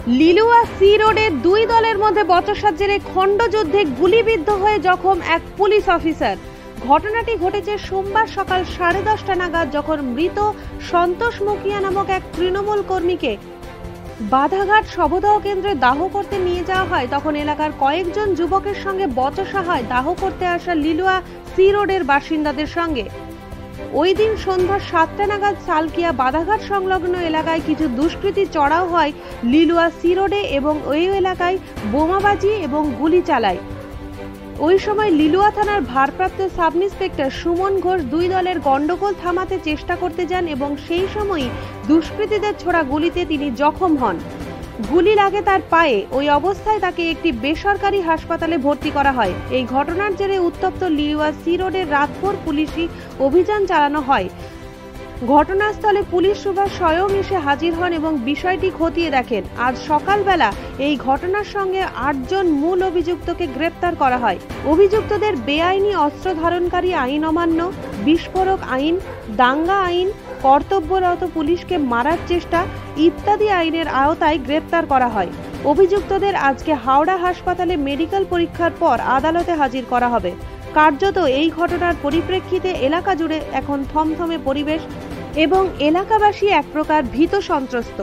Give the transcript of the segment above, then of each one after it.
Liluah C রোডে দুই দলের মধ্যে বচসার জেরে খণ্ডযুদ্ধে গুলিবিদ্ধ হয়ে জখম এক পুলিশ অফিসার। ঘটনাটি ঘটেছে সোমবার সকাল 10:30 নাগাদ, যখন মৃত সন্তোষ মুখিয়া নামক এক তৃণমূল কর্মীকে বাধাঘাট শবদাহ কেন্দ্রে দাহ করতে নিয়ে যাওয়া হয়। তখন এলাকার কয়েকজন যুবকের সঙ্গে বচসা হয় দাহ করতে আসা লিলুয়া সি রোডের বাসিন্দাদের সঙ্গে। ওই দিন সন্ধ্যা 7টা নাগাদ সালকিয়া বাধাঘাট সংলগ্ন এলাকায় কিছু দুষ্কৃতী চড়াও হয় লিলুয়া সি রোডে এবং ওই এলাকায় বোমাবাজি এবং গুলি চালায়। ওই সময় লিলুয়া থানার ভারপ্রাপ্ত সাব ইন্সপেক্টর সুমন ঘোষ দুই দলের গন্ডগোল থামাতে চেষ্টা করতে যান এবং সেই সময়ই দুষ্কৃতীদের ছোড়া গুলিতে তিনি জখম হন। গুলি লাগে তার পায়ে। ওই অবস্থায় তাকে একটি বেসরকারি হাসপাতালে ভর্তি করা হয়। এই ঘটনার জেরে উত্তপ্ত লিলুয়া সি রোডের রাতভর পুলিশি অভিযান চালানো হয়। ঘটনাস্থলে পুলিশ সুপার স্বয়ং এসে হাজির হন এবং বিষয়টি খতিয়ে দেখেন। আজ সকালবেলা এই ঘটনার সঙ্গে 8 জন মূল অভিযুক্তকে গ্রেপ্তার করা হয়। অভিযুক্তদের বেআইনি অস্ত্র ধারণকারী আইন অমান্য, বিস্ফোরক আইন, দাঙ্গা আইন, কর্তব্যরত পুলিশকে মারার চেষ্টা ইত্যাদি আইনের আওতায় গ্রেপ্তার করা হয়। অভিযুক্তদের আজকে হাওড়া হাসপাতালে মেডিকেল পরীক্ষার পর আদালতে হাজির করা হবে। কার্যত এই ঘটনার পরিপ্রেক্ষিতে এলাকা জুড়ে এখন থমথমে পরিবেশ এবং এলাকাবাসী এক প্রকার ভীত সন্ত্রস্ত।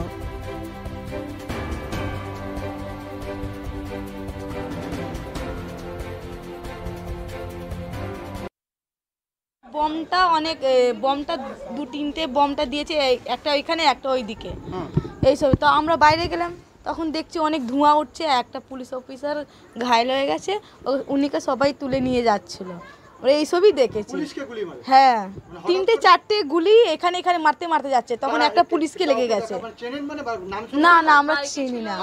বমটা 2-3টে বমটা দিয়েছে, একটা ওইখানে একটা ওইদিকে, এইসব। তো আমরা বাইরে গেলাম, তখন দেখছি অনেক ধোঁয়া উঠছে, একটা পুলিশ অফিসার ঘায়েল হয়ে গেছে, উনিকে সবাই তুলে নিয়ে যাচ্ছিল। এইসবই দেখেছি। হ্যাঁ, 3-4টে গুলি এখানে মারতে মারতে যাচ্ছে, তখন একটা পুলিশকে লেগে গেছে। না আমরা চিনি না।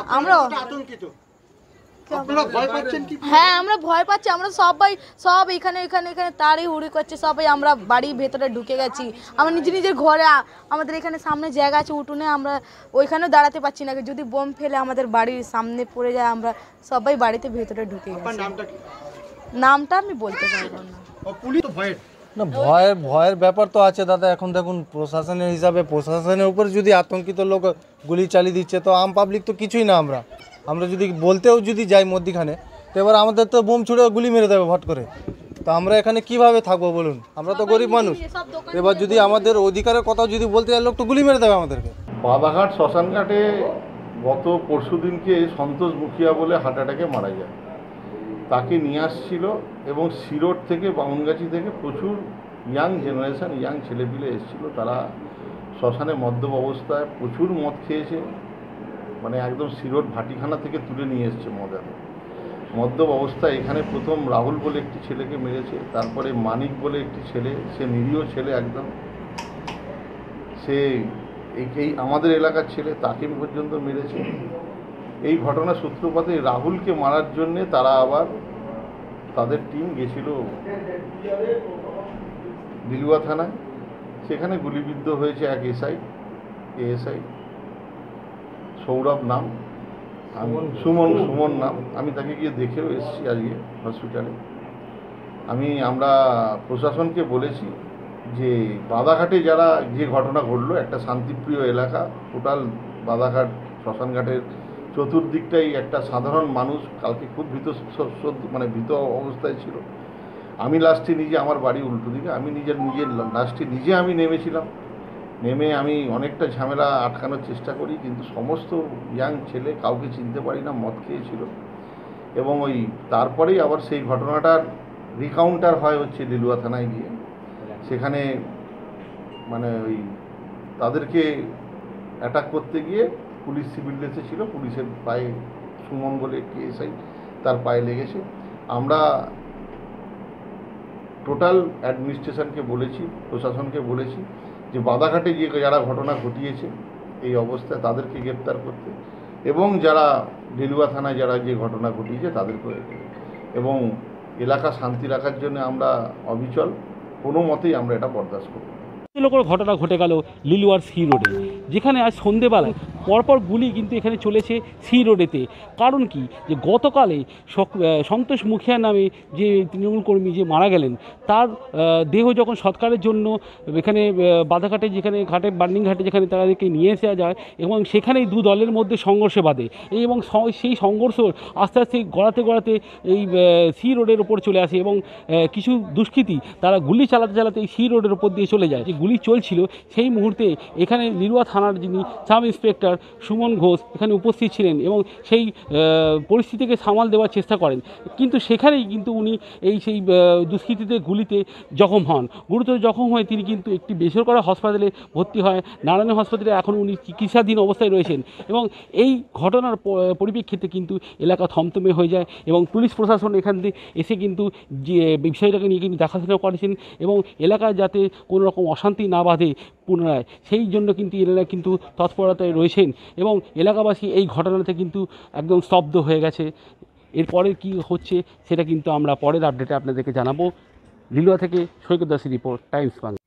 হ্যাঁ, আমরা ভয় পাচ্ছি। আমরা সব এখানে তাড়ি হুড়ি করছে সবাই। আমরা বাড়ির ভেতরে ঢুকে গেছি। আমরা নিজের ঘরে, আমাদের এখানে সামনে জায়গা আছে উঠোনে, আমরা ওইখানেও দাঁড়াতে পারছি না। যদি বোম ফেলে আমাদের বাড়ির সামনে পড়ে যায়, আমরা সবাই বাড়িতে ভেতরে ঢুকে গেছি। নামটা আমি বলতে পারবো না। না, ভয়ের ব্যাপার তো আছে দাদা। এখন দেখুন, প্রশাসনের হিসাবে প্রশাসনের উপর যদি আতঙ্কিত লোক গুলি চালিয়ে দিচ্ছে, তো আম পাবলিক তো কিছুই না। আমরা যদি বলতেও যদি যাই মধ্যখানে, তো এবার আমাদের তো বোম ছুড়ে গুলি মেরে দেবে ভট করে। তো আমরা এখানে কিভাবে থাকবো বলুন? আমরা তো গরিব মানুষ। এবার যদি আমাদের অধিকারের কথা যদি বলতে যাই, লোক তো গুলি মেরে দেবে আমাদেরকে। বাধাঘাট শ্মশানঘাটে গত পরশুদিনকে সন্তোষ মুখিয়া বলে হার্ট অ্যাটাকে মারা যায়। তাকে নিয়ে আসছিল এবং সিরোড থেকে বামুনগাছি থেকে প্রচুর ইয়াং জেনারেশন, ইয়াং ছেলেপিলে এসেছিলো। তারা শ্মশানে মদ্যপ অবস্থায় প্রচুর মদ খেয়েছে, মানে একদম সিরোড ভাটিখানা থেকে তুলে নিয়ে এসছে মদ্যপ অবস্থায়। এখানে প্রথম রাহুল বলে একটি ছেলেকে মেরেছে, তারপরে মানিক বলে একটি ছেলে, সে নিরীহ ছেলে একদম, সে এই আমাদের এলাকার ছেলে, তাকে পর্যন্ত মেরেছে। এই ঘটনার সূত্রপাতে রাহুলকে মারার জন্যে তারা আবার তাদের টিম গেছিল লিলুয়া থানায়। সেখানে গুলিবিদ্ধ হয়েছে এক এএসআই সৌরভ নাম, সুমন নাম। আমি তাকে গিয়ে দেখেও এসেছি আজকে হসপিটালে। আমরা প্রশাসনকে বলেছি যে বাধাঘাটে যে ঘটনা ঘটলো, একটা শান্তিপ্রিয় এলাকা, টোটাল বাধাঘাট শ্মশানঘাটের চতুর্দিকটাই একটা সাধারণ মানুষ কালকে খুব ভীত অবস্থায় ছিল। আমি লাস্টে নিজে, আমার বাড়ি উল্টো দিকে, আমি নিজের লাস্টে নিজে আমি নেমেছিলাম। নেমে আমি অনেকটা ঝামেলা আটকানোর চেষ্টা করি, কিন্তু সমস্ত ইয়াং ছেলে, কাউকে চিনতে পারি না, মদ খেয়েছিল। এবং তারপরেই আবার সেই ঘটনাটার রিকাউন্টার হয় হচ্ছে লিলুয়া থানায় গিয়ে। সেখানে মানে তাদেরকে অ্যাটাক করতে গিয়ে পুলিশ সিভিল ড্রেসে ছিল, পুলিশের পায়ে, সুমন বলে একটি এসআই, তার পায়ে লেগেছে। আমরা টোটাল অ্যাডমিনিস্ট্রেশনকে বলেছি, প্রশাসনকে বলেছি যে বাধাঘাটে যারা ঘটনা ঘটিয়েছে এই অবস্থায় তাদেরকে গ্রেপ্তার করতে, এবং যারা লিলুয়া থানায় যে ঘটনা ঘটিয়েছে তাদেরকে, এবং এলাকা শান্তি রাখার জন্য আমরা অবিচল, কোনো মতেই আমরা এটা বরদাস্ত করব না। ঘটনা ঘটে গেল লিলুয়ার সি রোডে, যেখানে আজ সন্ধেবেলায় পরপর গুলি কিন্তু এখানে চলেছে সি রোডেতে। কারণ কি, যে গতকালে সন্তোষ মুখিয়া নামে যে তৃণমূল কর্মী যে মারা গেলেন, তার দেহ যখন সৎকারের জন্য এখানে বাধাঘাটে, যেখানে ঘাটে বার্নিং ঘাটে যেখানে তাদেরকে নিয়ে আসা যায়, এবং সেখানেই দু দলের মধ্যে সংঘর্ষে বাধে এবং সেই সংঘর্ষ আস্তে আস্তে গড়াতে এই সি রোডের ওপর চলে আসে এবং কিছু দুষ্কৃতী তারা গুলি চালাতে এই সি রোডের ওপর দিয়ে চলে যায়। যে গুলি চলছিল সেই মুহূর্তে এখানে লিলুয়া থানার যিনি সাব ইন্সপেক্টর সুমন ঘোষ এখানে উপস্থিত ছিলেন এবং সেই পরিস্থিতিকে সামাল দেওয়ার চেষ্টা করেন, কিন্তু সেখানেই কিন্তু উনি সেই দুষ্কৃতীদের গুলিতে জখম হন। গুরুতর জখম হয়ে তিনি কিন্তু একটি বেসরকারি হাসপাতালে ভর্তি হয়, নারায়ণ হাসপাতালে এখন উনি চিকিৎসাধীন অবস্থায় রয়েছেন। এবং এই ঘটনার পরিপ্রেক্ষিতে কিন্তু এলাকা থমথমে হয়ে যায় এবং পুলিশ প্রশাসন এখান থেকে এসে কিন্তু যে বিষয়টাকে নিয়ে কিন্তু দেখাশোনা করেছেন এবং এলাকায় যাতে কোনো রকম অশান্তি না বাধে পুনরায়, সেই জন্য কিন্তু এনারা কিন্তু তৎপরতায় রয়েছেন এবং এলাকাবাসী এই ঘটনাতে কিন্তু একদম স্তব্ধ হয়ে গেছে। এরপরে কি হচ্ছে সেটা কিন্তু আমরা পরের আপডেটে আপনাদেরকে জানাবো। লিলুয়া থেকে সৈকত দাসের রিপোর্ট, টাইমস বাংলা।